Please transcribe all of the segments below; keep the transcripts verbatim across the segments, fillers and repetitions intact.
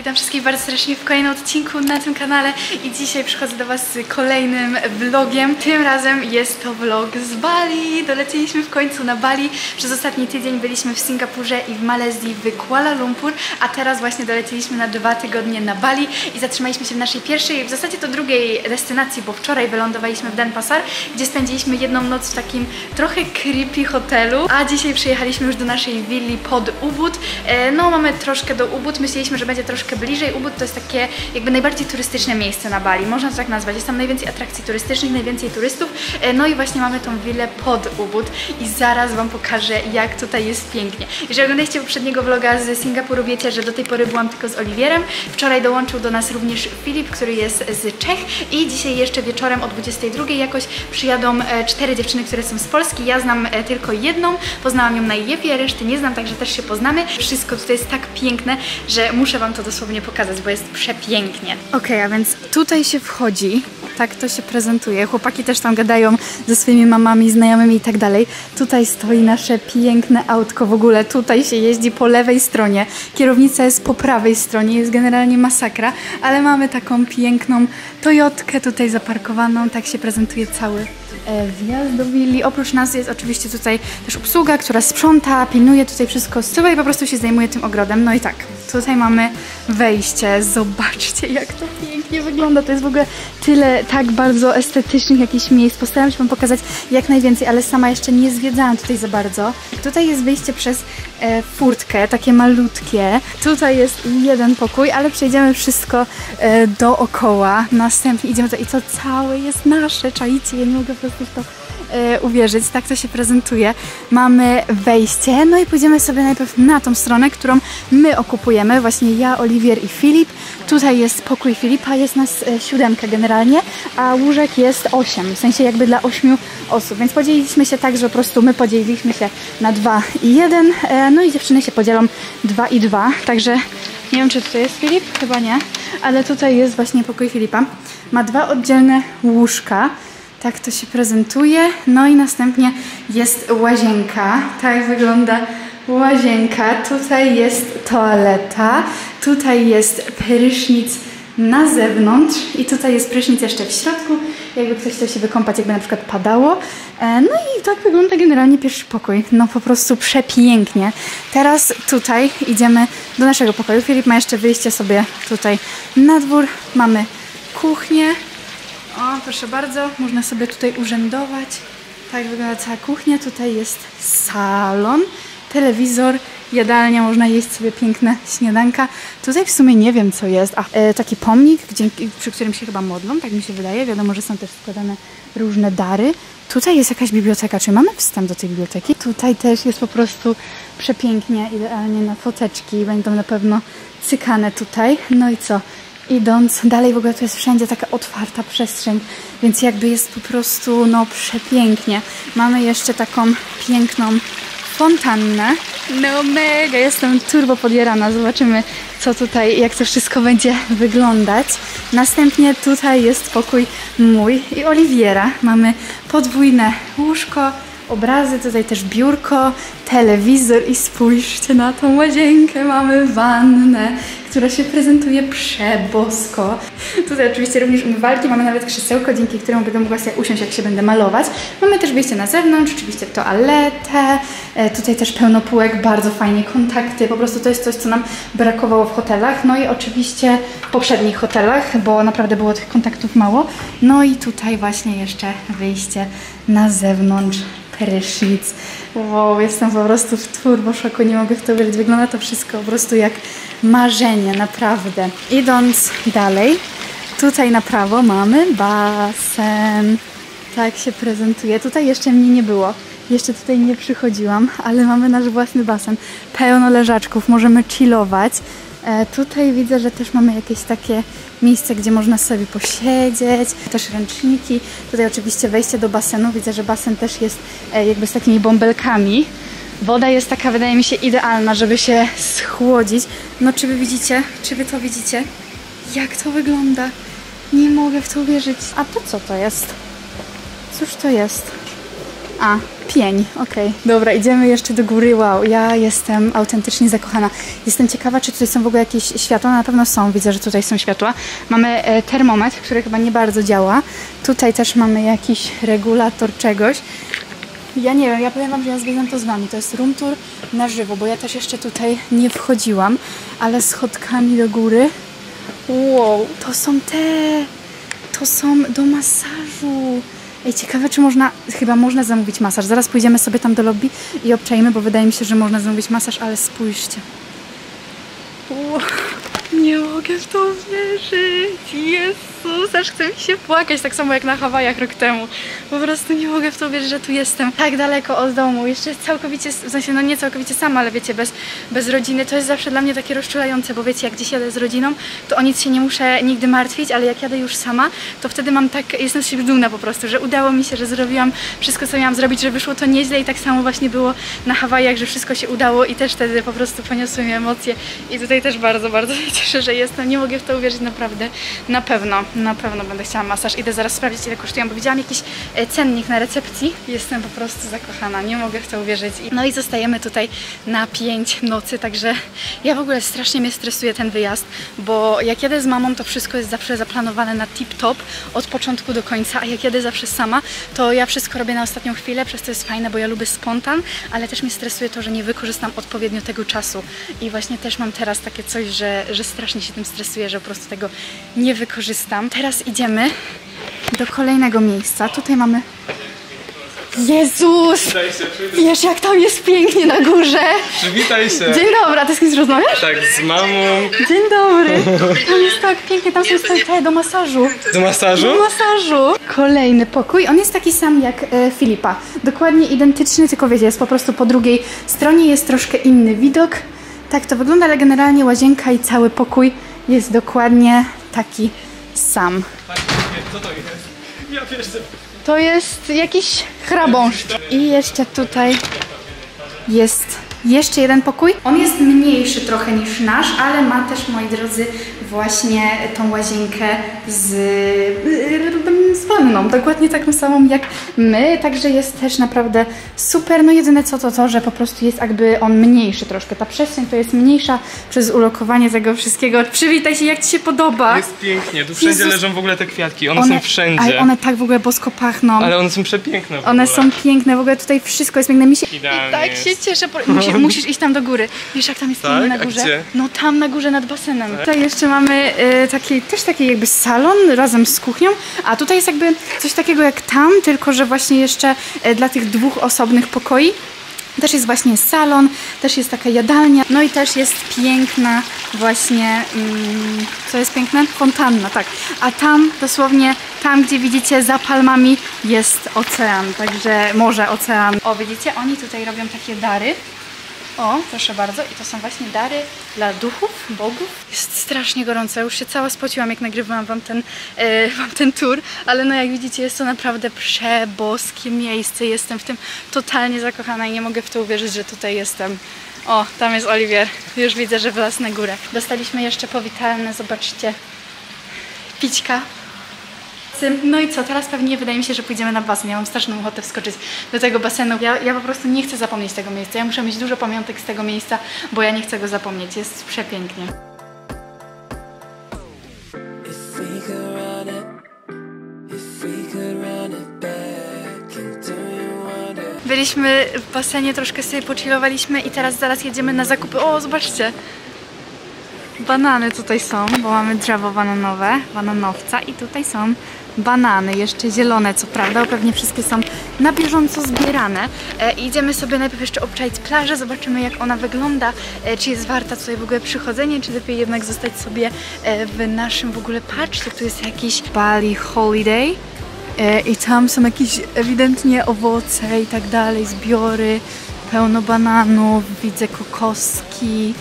Witam wszystkich bardzo serdecznie w kolejnym odcinku na tym kanale i dzisiaj przychodzę do Was z kolejnym vlogiem. Tym razem jest to vlog z Bali. Dolecieliśmy w końcu na Bali. Przez ostatni tydzień byliśmy w Singapurze i w Malezji, w Kuala Lumpur, a teraz właśnie dolecieliśmy na dwa tygodnie na Bali i zatrzymaliśmy się w naszej pierwszej, w zasadzie to drugiej destynacji, bo wczoraj wylądowaliśmy w Denpasar, gdzie spędziliśmy jedną noc w takim trochę creepy hotelu, a dzisiaj przyjechaliśmy już do naszej willi pod Ubud. No mamy troszkę do Ubud, myśleliśmy, że będzie troszkę bliżej. Ubud to jest takie jakby najbardziej turystyczne miejsce na Bali, można to tak nazwać. Jest tam najwięcej atrakcji turystycznych, najwięcej turystów. No i właśnie mamy tą willę pod Ubud i zaraz Wam pokażę, jak tutaj jest pięknie. Jeżeli oglądaliście poprzedniego vloga z Singapuru, wiecie, że do tej pory byłam tylko z Oliwierem. Wczoraj dołączył do nas również Filip, który jest z Czech i dzisiaj jeszcze wieczorem o dwudziestej drugiej jakoś przyjadą cztery dziewczyny, które są z Polski. Ja znam tylko jedną, poznałam ją na I J P-ie, reszty nie znam, także też się poznamy. Wszystko tutaj jest tak piękne, że muszę Wam to dosłownie pokazać, bo jest przepięknie. Ok, a więc tutaj się wchodzi, tak to się prezentuje. Chłopaki też tam gadają ze swoimi mamami, znajomymi i tak dalej. Tutaj stoi nasze piękne autko w ogóle. Tutaj się jeździ po lewej stronie. Kierownica jest po prawej stronie. Jest generalnie masakra, ale mamy taką piękną Toyotkę tutaj zaparkowaną. Tak się prezentuje cały wjazd do willi. Oprócz nas jest oczywiście tutaj też obsługa, która sprząta, pilnuje tutaj wszystko z tyłu i po prostu się zajmuje tym ogrodem. No i tak, tutaj mamy wejście. Zobaczcie, jak to pięknie wygląda. To jest w ogóle tyle tak bardzo estetycznych jakichś miejsc. Postaram się Wam pokazać jak najwięcej, ale sama jeszcze nie zwiedzałam tutaj za bardzo. Tutaj jest wyjście przez e, furtkę, takie malutkie. Tutaj jest jeden pokój, ale przejdziemy wszystko e, dookoła. Następnie idziemy to i to całe jest nasze. Czajcie, ja nie mogę po prostu w to e, uwierzyć. Tak to się prezentuje. Mamy wejście, no i pójdziemy sobie najpierw na tą stronę, którą my okupujemy. Właśnie ja, Oliwier i Filip. Tutaj jest pokój Filipa, jest nas e, siódemka generalnie, a łóżek jest osiem, w sensie jakby dla ośmiu osób, więc podzieliliśmy się tak, że po prostu my podzieliliśmy się na dwa i jeden, e, no i dziewczyny się podzielą dwa i dwa, także nie wiem, czy tutaj jest Filip, chyba nie, ale tutaj jest właśnie pokój Filipa. Ma dwa oddzielne łóżka, tak to się prezentuje, no i następnie jest łazienka, tak wygląda łazienka, tutaj jest toaleta, tutaj jest prysznic na zewnątrz i tutaj jest prysznic jeszcze w środku, jakby ktoś chciał się wykąpać, jakby na przykład padało. No i tak wygląda generalnie pierwszy pokój, no po prostu przepięknie. Teraz tutaj idziemy do naszego pokoju. Filip ma jeszcze wyjście sobie tutaj na dwór, mamy kuchnię. O, proszę bardzo, można sobie tutaj urzędować. Tak wygląda cała kuchnia, tutaj jest salon, telewizor, jadalnia, można jeść sobie piękne śniadanka. Tutaj w sumie nie wiem, co jest. A, e, taki pomnik, gdzie, przy którym się chyba modlą, tak mi się wydaje. Wiadomo, że są też składane różne dary. Tutaj jest jakaś biblioteka. Czy mamy wstęp do tej biblioteki? Tutaj też jest po prostu przepięknie, idealnie na foteczki. Będą na pewno cykane tutaj. No i co? Idąc dalej, w ogóle to jest wszędzie taka otwarta przestrzeń, więc jakby jest po prostu, no, przepięknie. Mamy jeszcze taką piękną fontannę. No mega, jestem turbo podjarana. Zobaczymy, co tutaj, jak to wszystko będzie wyglądać. Następnie tutaj jest pokój mój i Oliwiera. Mamy podwójne łóżko, obrazy, tutaj też biurko, telewizor i spójrzcie na tą łazienkę. Mamy wannę, która się prezentuje przebosko. Tutaj oczywiście również umywalki, mamy nawet krzesełko, dzięki któremu będę mogła sobie usiąść, jak się będę malować. Mamy też wyjście na zewnątrz, oczywiście toaletę, e, tutaj też pełno półek, bardzo fajnie, kontakty, po prostu to jest coś, co nam brakowało w hotelach, no i oczywiście w poprzednich hotelach, bo naprawdę było tych kontaktów mało. No i tutaj właśnie jeszcze wyjście na zewnątrz, prysznic. Wow, jestem po prostu w turbo szoku, nie mogę w to wierzyć. Wygląda to wszystko po prostu jak marzenie, naprawdę. Idąc dalej, tutaj na prawo mamy basen. Tak się prezentuje. Tutaj jeszcze mnie nie było. Jeszcze tutaj nie przychodziłam, ale mamy nasz własny basen. Pełno leżaczków, możemy chillować. E, tutaj widzę, że też mamy jakieś takie miejsce, gdzie można sobie posiedzieć. Też ręczniki. Tutaj oczywiście wejście do basenu. Widzę, że basen też jest e, jakby z takimi bąbelkami. Woda jest taka, wydaje mi się, idealna, żeby się schłodzić. No czy wy widzicie? Czy wy to widzicie? Jak to wygląda? Nie mogę w to uwierzyć. A to co to jest? Cóż to jest? A, pień, okej. Okay. Dobra, idziemy jeszcze do góry. Wow, ja jestem autentycznie zakochana. Jestem ciekawa, czy tutaj są w ogóle jakieś światła. Na pewno są, widzę, że tutaj są światła. Mamy e, termometr, który chyba nie bardzo działa. Tutaj też mamy jakiś regulator czegoś. Ja nie wiem, ja powiem wam, że ja zwiedzam to z wami. To jest room tour na żywo, bo ja też jeszcze tutaj nie wchodziłam, ale schodkami do góry. Wow, to są te... To są do masażu. Ej, ciekawe, czy można... Chyba można zamówić masaż. Zaraz pójdziemy sobie tam do lobby i obczajmy, bo wydaje mi się, że można zamówić masaż, ale spójrzcie. Wow. Nie mogę w to uwierzyć. Jezus, aż chce mi się płakać, tak samo jak na Hawajach rok temu. Po prostu nie mogę w to uwierzyć, że tu jestem tak daleko od domu. Jeszcze całkowicie, w sensie no nie całkowicie sama, ale wiecie, bez, bez rodziny. To jest zawsze dla mnie takie rozczulające, bo wiecie, jak gdzieś jadę z rodziną, to o nic się nie muszę nigdy martwić, ale jak jadę już sama, to wtedy mam tak, jestem z siebie dumna po prostu, że udało mi się, że zrobiłam wszystko, co miałam zrobić, że wyszło to nieźle i tak samo właśnie było na Hawajach, że wszystko się udało i też wtedy po prostu poniosły mi emocje i tutaj też bardzo, bardzo się cieszę, że jestem. Nie mogę w to uwierzyć, naprawdę. Na pewno, na pewno będę chciała masaż. Idę zaraz sprawdzić, ile kosztują, bo widziałam jakiś cennik na recepcji. Jestem po prostu zakochana, nie mogę w to uwierzyć. No i zostajemy tutaj na pięć nocy, także ja w ogóle strasznie mnie stresuje ten wyjazd, bo jak jadę z mamą, to wszystko jest zawsze zaplanowane na tip-top od początku do końca, a jak jadę zawsze sama, to ja wszystko robię na ostatnią chwilę, przez to jest fajne, bo ja lubię spontan, ale też mnie stresuje to, że nie wykorzystam odpowiednio tego czasu i właśnie też mam teraz takie coś, że, że strasznie się tym stresuję, że po prostu tego nie wykorzystam. Teraz idziemy do kolejnego miejsca. Tutaj mamy... Jezus! Wiesz, jak tam jest pięknie na górze. Przywitaj się. Dzień dobry, a ty z kimś rozmawiasz? Tak, z mamą. Dzień dobry. Tam jest tak pięknie, tam są te do masażu. Do masażu? Do masażu. Kolejny pokój. On jest taki sam jak e, Filipa. Dokładnie identyczny, tylko wiecie, jest po prostu po drugiej stronie, jest troszkę inny widok. Tak to wygląda, ale generalnie łazienka i cały pokój jest dokładnie taki sam. Co to jest? Ja pierwszy. To jest jakiś chrabąszcz. I jeszcze tutaj jest jeszcze jeden pokój. On jest mniejszy trochę niż nasz, ale ma też, moi drodzy, właśnie tą łazienkę z, z wanną. Dokładnie taką samą jak my, także jest też naprawdę super. No jedyne co to to, że po prostu jest jakby on mniejszy troszkę. Ta przestrzeń to jest mniejsza przez ulokowanie tego wszystkiego. Przywitaj się, jak ci się podoba. Jest pięknie, tu wszędzie Jezus. leżą w ogóle te kwiatki, one, one są wszędzie. Ale one tak w ogóle bosko pachną. Ale one są przepiękne w ogóle. One są piękne, w ogóle tutaj wszystko jest piękne. Mi się... Idealnie I tak jest. się cieszę. Musisz, musisz iść tam do góry. Wiesz, jak tam jest Tak? na A górze? gdzie? No tam na górze nad basenem. Tak. Tutaj jeszcze mamy y, taki, też taki jakby salon razem z kuchnią, a tutaj jest jakby coś takiego jak tam, tylko że właśnie jeszcze y, dla tych dwóch osobnych pokoi. Też jest właśnie salon, też jest taka jadalnia, no i też jest piękna właśnie, mm, co jest piękne? Fontanna, tak. A tam, dosłownie tam, gdzie widzicie za palmami jest ocean, także morze, ocean. O, widzicie, oni tutaj robią takie dary. O, proszę bardzo. I to są właśnie dary dla duchów, bogów. Jest strasznie gorąco. Ja już się cała spociłam, jak nagrywałam wam ten, e, wam ten tour. Ale no jak widzicie, jest to naprawdę przeboskie miejsce. Jestem w tym totalnie zakochana i nie mogę w to uwierzyć, że tutaj jestem. O, tam jest Oliwier. Już widzę, że wylazł na górę. Dostaliśmy jeszcze powitalne, zobaczcie, pićka. No i co, teraz pewnie wydaje mi się, że pójdziemy na basen. Ja mam straszną ochotę wskoczyć do tego basenu. Ja, ja po prostu nie chcę zapomnieć tego miejsca. Ja muszę mieć dużo pamiątek z tego miejsca, bo ja nie chcę go zapomnieć. Jest przepięknie. Byliśmy w basenie, troszkę sobie pochillowaliśmy i teraz zaraz jedziemy na zakupy. O, zobaczcie! Banany tutaj są, bo mamy drzewo bananowe, bananowca i tutaj są banany, jeszcze zielone co prawda, bo pewnie wszystkie są na bieżąco zbierane. E, idziemy sobie najpierw jeszcze obczaić plażę, zobaczymy jak ona wygląda, e, czy jest warta tutaj w ogóle przychodzenie, czy lepiej jednak zostać sobie e, w naszym w ogóle, patrzcie, tu jest jakiś Bali Holiday e, i tam są jakieś ewidentnie owoce i tak dalej, zbiory, pełno bananów, widzę kokoski.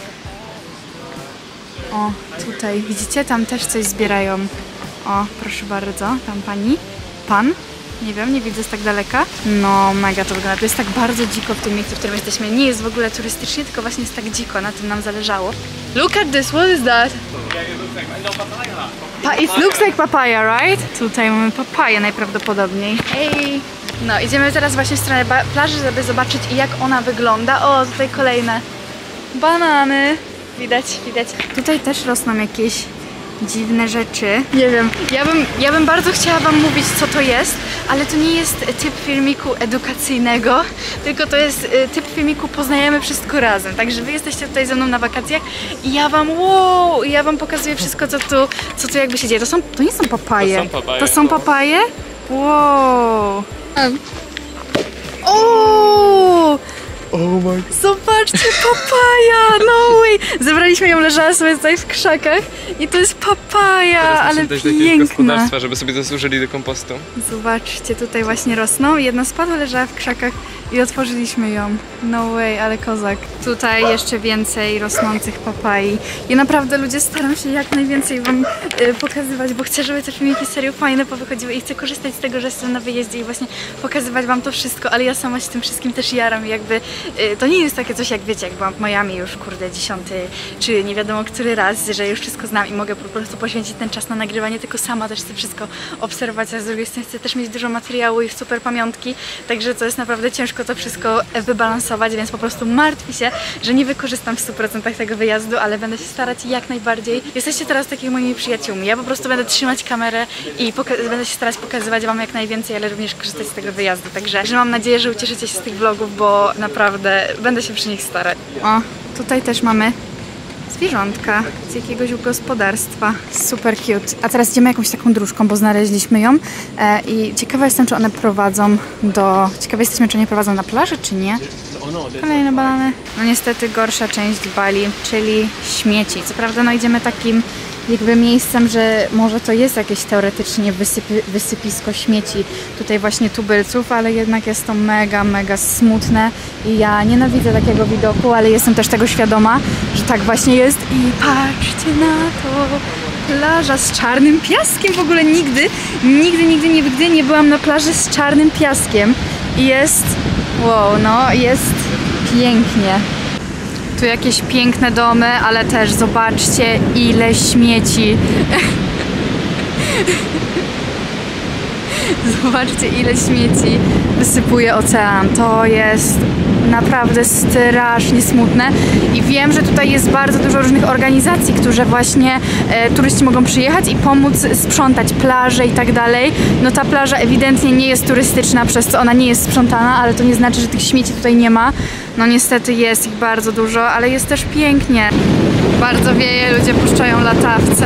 O, tutaj, widzicie? Tam też coś zbierają. O, proszę bardzo, tam pani, pan, nie wiem, nie widzę z tak daleka. No, mega to wygląda. To jest tak bardzo dziko w tym miejscu, w którym jesteśmy. Nie jest w ogóle turystycznie, tylko właśnie jest tak dziko, na tym nam zależało. Look at this, what is that? Pa it looks like papaya, right? Tutaj mamy papaję najprawdopodobniej. Hej! No, idziemy teraz właśnie w stronę plaży, żeby zobaczyć, jak ona wygląda. O, tutaj kolejne banany. Widać, widać. Tutaj też rosną jakieś dziwne rzeczy. Nie wiem, ja bym, ja bym bardzo chciała wam mówić, co to jest, ale to nie jest typ filmiku edukacyjnego, tylko to jest typ filmiku poznajemy wszystko razem. Także wy jesteście tutaj ze mną na wakacjach i ja wam, wow, ja wam pokazuję wszystko, co tu, co tu jakby się dzieje. To są, to nie są papaje. To są papaje. To są papaje? Wow. O! Oh my... Zobaczcie, papaja! No way! Zebraliśmy ją, leżała sobie tutaj w krzakach i to jest papaja, ale dać do jakiegoś piękna. gospodarstwa, żeby sobie to zużyli do kompostu. Zobaczcie, tutaj właśnie rosną. Jedna spadła, leżała w krzakach i otworzyliśmy ją. No way, ale kozak. Tutaj jeszcze więcej rosnących papai. I naprawdę ludzie, staram się jak najwięcej wam y, pokazywać, bo chcę, żeby te filmiki serio fajne powychodziły i chcę korzystać z tego, że jestem na wyjeździe i właśnie pokazywać wam to wszystko, ale ja sama się tym wszystkim też jaram i jakby y, to nie jest takie coś jak wiecie, jak byłam w Miami już kurde dziesiąty, czy nie wiadomo który raz, że już wszystko znam i mogę po prostu poświęcić ten czas na nagrywanie, tylko sama też chcę wszystko obserwować, a z drugiej strony chcę też mieć dużo materiału i super pamiątki, także to jest naprawdę ciężko to wszystko wybalansować, więc po prostu martwię się, że nie wykorzystam w stu procentach tego wyjazdu, ale będę się starać jak najbardziej. Jesteście teraz takimi moimi przyjaciółmi. Ja po prostu będę trzymać kamerę i będę się starać pokazywać wam jak najwięcej, ale również korzystać z tego wyjazdu. Także że mam nadzieję, że ucieszycie się z tych vlogów, bo naprawdę będę się przy nich starać. O, tutaj też mamy zwierzątka z jakiegoś gospodarstwa. Super cute. A teraz idziemy jakąś taką dróżką, bo znaleźliśmy ją e, i ciekawa jestem, czy one prowadzą do... Ciekawe jesteśmy, czy nie prowadzą na plażę, czy nie. Kolejne banany. No niestety gorsza część Bali, czyli śmieci. Co prawda no idziemy takim jakby miejscem, że może to jest jakieś teoretycznie wysypy, wysypisko śmieci tutaj właśnie tubylców, ale jednak jest to mega, mega smutne i ja nienawidzę takiego widoku, ale jestem też tego świadoma, że tak właśnie jest i patrzcie na to, plaża z czarnym piaskiem. W ogóle nigdy, nigdy, nigdy, nigdy nie byłam na plaży z czarnym piaskiem i jest, wow, no jest pięknie. Tu jakieś piękne domy, ale też zobaczcie ile śmieci. Zobaczcie ile śmieci wysypuje ocean. To jest naprawdę strasznie smutne i wiem, że tutaj jest bardzo dużo różnych organizacji, które właśnie e, turyści mogą przyjechać i pomóc sprzątać plaże i tak dalej. No ta plaża ewidentnie nie jest turystyczna, przez co ona nie jest sprzątana, ale to nie znaczy, że tych śmieci tutaj nie ma. No niestety jest ich bardzo dużo, ale jest też pięknie. Bardzo wieje, ludzie puszczają latawce.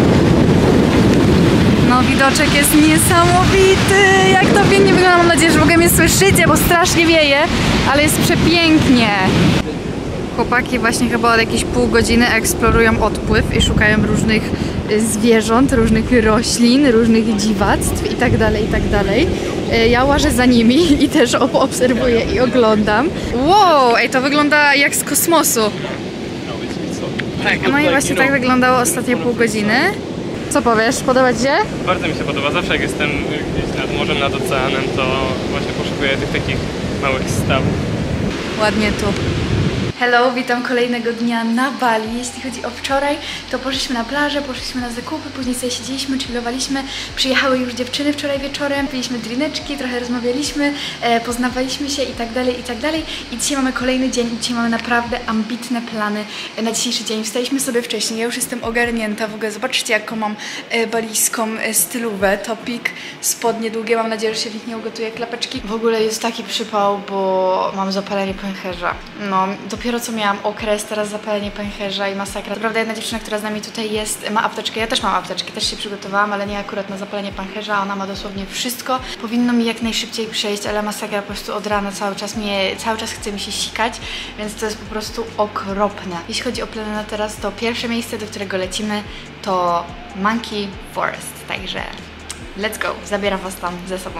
No widoczek jest niesamowity, jak to pięknie wygląda, mam nadzieję, że w ogóle mnie słyszycie, bo strasznie wieje, ale jest przepięknie. Chłopaki właśnie chyba od jakieś pół godziny eksplorują odpływ i szukają różnych zwierząt, różnych roślin, różnych dziwactw i tak dalej, i tak dalej. Ja łażę za nimi i też obserwuję i oglądam. Wow, ej, to wygląda jak z kosmosu. Tak, no i właśnie tak wyglądało ostatnie pół godziny. Co powiesz? Podoba ci się? Bardzo mi się podoba. Zawsze jak jestem gdzieś nad morzem, nad oceanem, to właśnie poszukuję tych takich małych stawów. Ładnie tu. Hello, witam kolejnego dnia na Bali. Jeśli chodzi o wczoraj, to poszliśmy na plażę, poszliśmy na zakupy, później sobie siedzieliśmy, chillowaliśmy. Przyjechały już dziewczyny wczoraj wieczorem, piliśmy drineczki, trochę rozmawialiśmy, e, poznawaliśmy się i tak dalej, i tak dalej. I dzisiaj mamy kolejny dzień i dzisiaj mamy naprawdę ambitne plany na dzisiejszy dzień. Wstaliśmy sobie wcześniej, ja już jestem ogarnięta. W ogóle zobaczcie, jaką mam e, balijską e, stylówę. Topik, spodnie długie, mam nadzieję, że się w nich nie ugotuje, klapeczki. W ogóle jest taki przypał, bo mam zapalenie pęcherza. No, dopiero co miałam okres, teraz zapalenie pęcherza i masakra. Prawda, jedna dziewczyna, która z nami tutaj jest, ma apteczkę. Ja też mam apteczkę, też się przygotowałam, ale nie akurat na zapalenie pęcherza. Ona ma dosłownie wszystko. Powinno mi jak najszybciej przejść, ale masakra po prostu od rana cały czas mnie, cały czas chce mi się sikać, więc to jest po prostu okropne. Jeśli chodzi o plany na teraz, to pierwsze miejsce, do którego lecimy, to Monkey Forest. Także let's go, zabieram was tam ze sobą.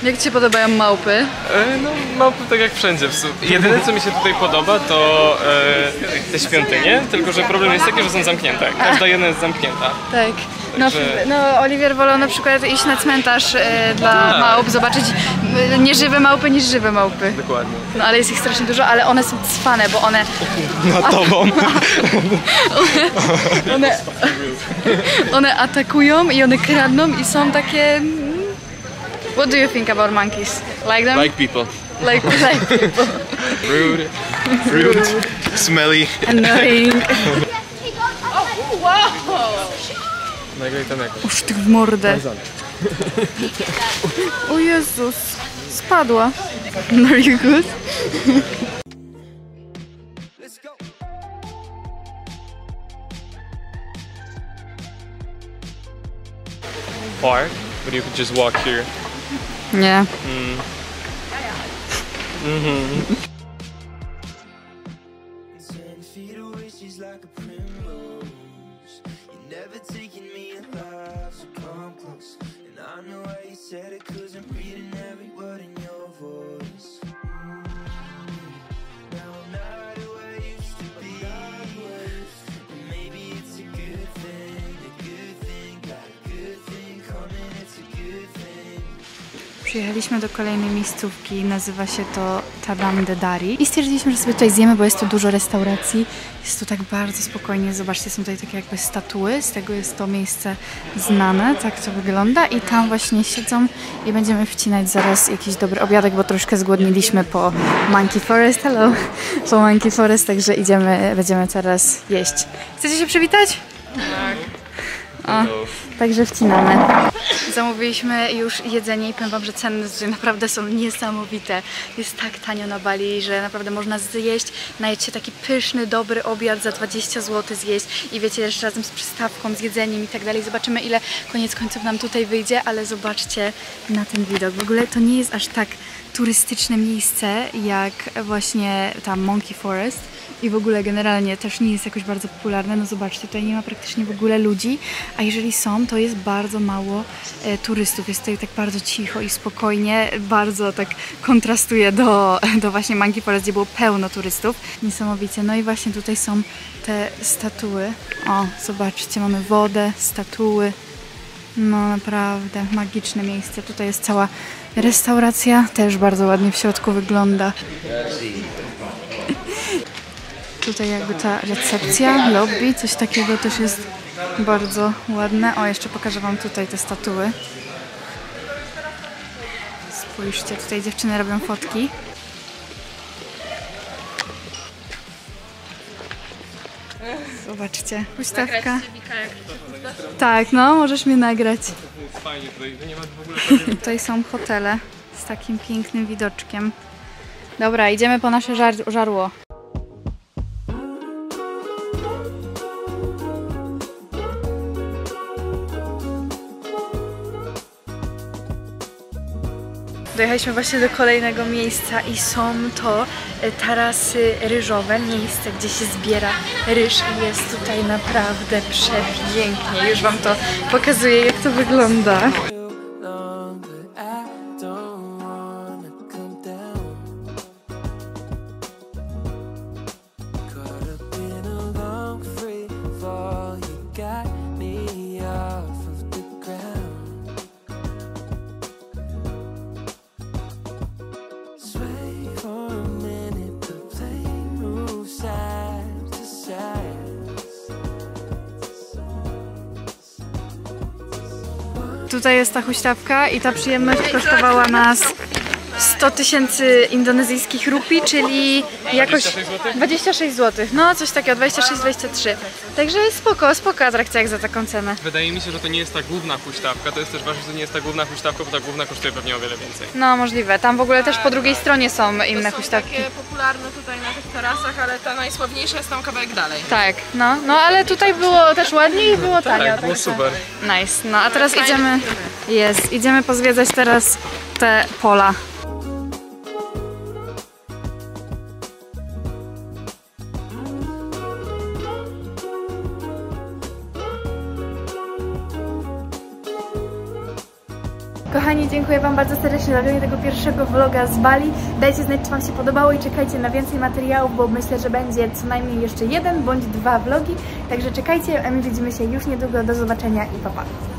Jak ci się podobają małpy? E, no małpy tak jak wszędzie w sumie. Jedyne co mi się tutaj podoba to e, te świątynie, tylko że problem jest taki, że są zamknięte. Każda jedna jest zamknięta. Tak. No, Także- no Oliwier wolał na przykład iść na cmentarz e, dla Tak. małp, zobaczyć e, nieżywe małpy niż żywe małpy. Dokładnie. No ale jest ich strasznie dużo, ale one są cwane, bo one... Na tobą. One, one atakują i one kradną i są takie... What do you think about monkeys? Like them? Like people. Like, like people. Rude. Rude. Smelly. Annoying. Nagraj tam jakoś. Uż ty w mordę. O Jezus, spadła. No you good? Park, but you could just walk here. Nie. Mm. Mhm. Ten feet away, she's like a primrose. You're never taking me alive, so come close. And I know why you said it, cause I'm reading every word in your voice. Now I'm not who I used to be. And maybe it's a good thing, a good thing, got a good thing coming, it's a good thing. Przyjechaliśmy do kolejnej miejscówki, nazywa się to Tadam de Dari i stwierdziliśmy, że sobie tutaj zjemy, bo jest tu dużo restauracji. Jest tu tak bardzo spokojnie, zobaczcie, są tutaj takie jakby statuły, z tego jest to miejsce znane, tak to wygląda i tam właśnie siedzą i będziemy wcinać zaraz jakiś dobry obiadek, bo troszkę zgłodniliśmy po Monkey Forest, hello, po Monkey Forest, także idziemy, będziemy teraz jeść. Chcecie się przywitać? Tak. O, także wcinamy. Zamówiliśmy już jedzenie i powiem wam, że ceny tutaj naprawdę są niesamowite. Jest tak tanio na Bali, że naprawdę można zjeść, najeść się taki pyszny, dobry obiad za dwadzieścia złotych zjeść i wiecie, jeszcze razem z przystawką, z jedzeniem i tak dalej. Zobaczymy, ile koniec końców nam tutaj wyjdzie, ale zobaczcie na ten widok. W ogóle to nie jest aż tak turystyczne miejsce jak właśnie tam Monkey Forest. I w ogóle generalnie też nie jest jakoś bardzo popularne. No zobaczcie, tutaj nie ma praktycznie w ogóle ludzi, a jeżeli są, to jest bardzo mało e, turystów. Jest tutaj tak bardzo cicho i spokojnie, bardzo tak kontrastuje do, do właśnie Monkey Forest, gdzie było pełno turystów. Niesamowicie. No i właśnie tutaj są te statuły. O, zobaczcie, mamy wodę, statuły. No naprawdę, magiczne miejsce. Tutaj jest cała restauracja, też bardzo ładnie w środku wygląda. Tutaj jakby ta recepcja, lobby, coś takiego też jest bardzo ładne. O, jeszcze pokażę wam tutaj te statuły. Spójrzcie, tutaj dziewczyny robią fotki. Zobaczcie, huśtawka. Tak, no, możesz mnie nagrać. Fajnie tutaj, nie ma w ogóle... Tutaj są hotele z takim pięknym widoczkiem. Dobra, idziemy po nasze żar żarło. Dojechaliśmy właśnie do kolejnego miejsca i są to tarasy ryżowe, miejsce, gdzie się zbiera ryż i jest tutaj naprawdę przepięknie. Już wam to pokazuję, jak to wygląda. Tutaj jest ta huśtawka i ta przyjemność kosztowała nas sto tysięcy indonezyjskich rupii, czyli jakoś dwadzieścia sześć złotych. No coś takiego, dwadzieścia sześć dwadzieścia trzy. Także spoko, spoko atrakcja jak za taką cenę. Wydaje mi się, że to nie jest ta główna huśtawka, to jest też ważne, że to nie jest ta główna huśtawka, bo ta główna kosztuje pewnie o wiele więcej. No możliwe, tam w ogóle też po drugiej stronie są inne huśtawki. Takie popularne tutaj na tych tarasach, ale ta najsławniejsza jest tam kawałek dalej. Tak, no, no ale tutaj było też ładnie i było tanio. Tak, było także super. Nice, no a teraz idziemy, jest, idziemy pozwiedzać teraz te pola. Kochani, dziękuję Wam bardzo serdecznie za oglądanie tego pierwszego vloga z Bali. Dajcie znać, czy Wam się podobało i czekajcie na więcej materiałów, bo myślę, że będzie co najmniej jeszcze jeden bądź dwa vlogi. Także czekajcie, a my widzimy się już niedługo. Do zobaczenia i pa pa!